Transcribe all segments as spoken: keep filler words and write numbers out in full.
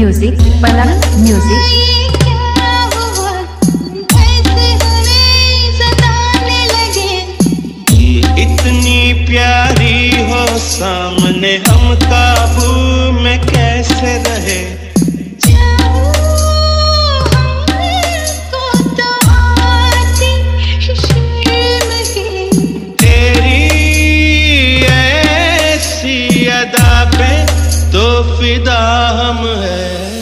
Music, Palak music. इतनी प्यारी हो सामने हम काबू में कैसे रहे। तेरी ऐसी अदा पे तो फिदा हम है।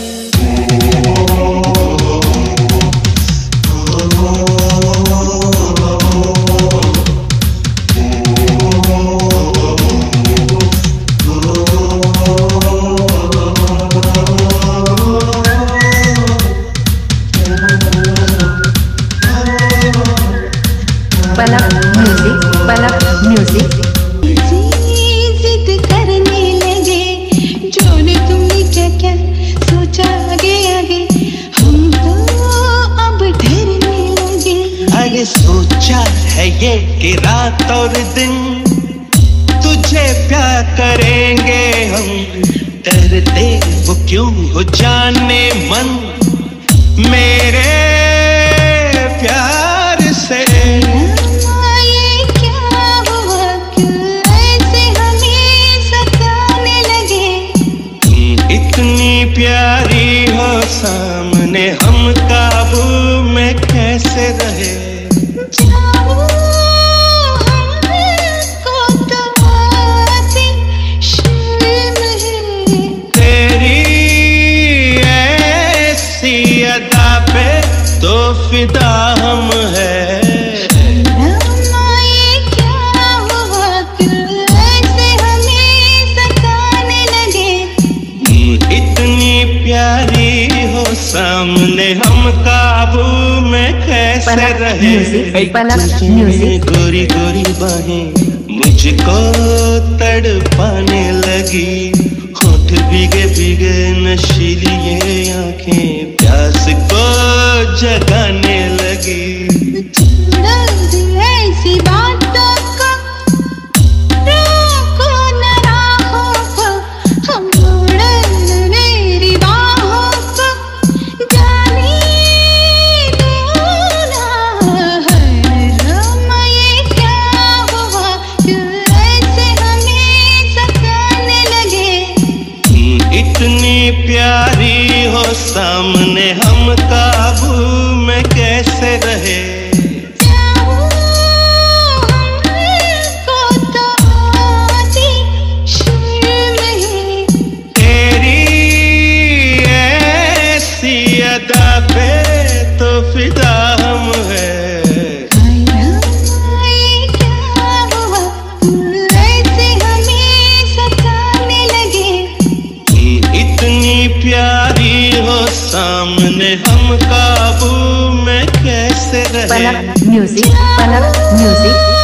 Palak music, Palak music. जिद करने लगे जोने तुमने क्या क्या सोचा आगे आगे, हम तो अब डरने लगे। अरे सोचा है ये कि रात और दिन तुझे प्यार करेंगे हम, डरते वो क्यों हो जाने मन मेरे प्यार से। प्यारी हो सामने हम काबू में कैसे रहे। जाओ हमको तो आती शर्म है। तेरी ऐसी अदा पे तो फिदा हम है। प्यारी हो सामने हम काबू में कैसे रहे। पलक म्यूजिक। गोरी गोरी बाहें मुझको तड़पाने लगी, होठ भीगे भीगे नशीली ये आंखें प्यास को जगाने लगी। ऐसी बातों को रोको न राहों को, हम मेरी बाहों को जाने दो ना। हम ये क्या हुआ क्यों ऐसे हमें सताने लगे। इतनी प्यारी हो सामने हम काबू में कैसे रहे। पे तो फिदा हम है। क्या हुआ ऐसे हमें सताने लगे। इतनी प्यारी हो सामने हम काबू में कैसे रहे। Palak music, Palak music.